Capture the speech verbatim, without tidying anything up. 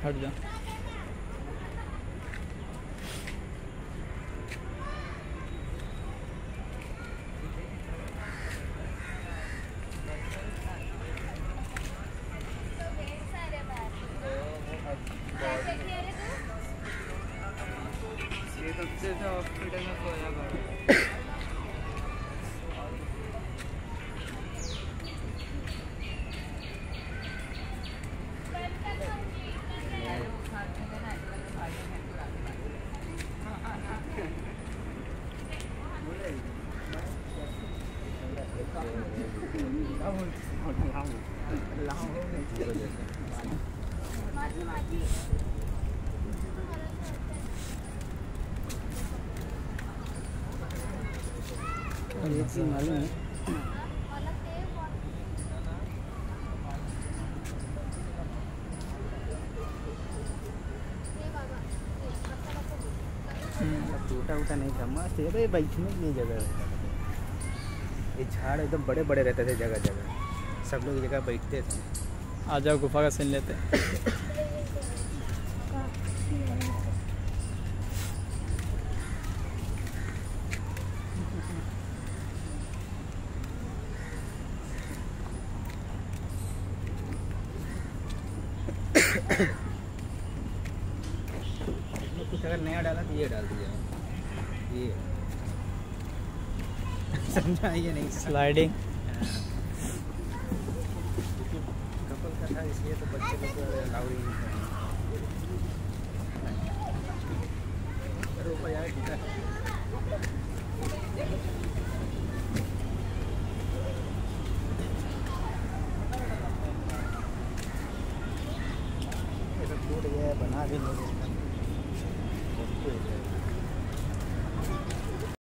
हट जा। ये सबसे हॉस्पिटल में सोया पड़ा और एक चीज़ मालूम है, टूटा उटा नहीं था, मस्त है भाई, बैठने की जगह रहता था। ये झाड़ एकदम बड़े बड़े रहते थे जगह जगह, सब लोग जगह बैठते थे। आ जाओ गुफा का सीन लेते हैं। कुछ अगर नया डाला तो ये डाल दिया, ये समझा ये नहीं स्लाइडिंग कपल का था, इसलिए तो बच्चे लोग अलाउड ही नहीं करें। ऊपर यार कितना छूट गया, बना भी नहीं।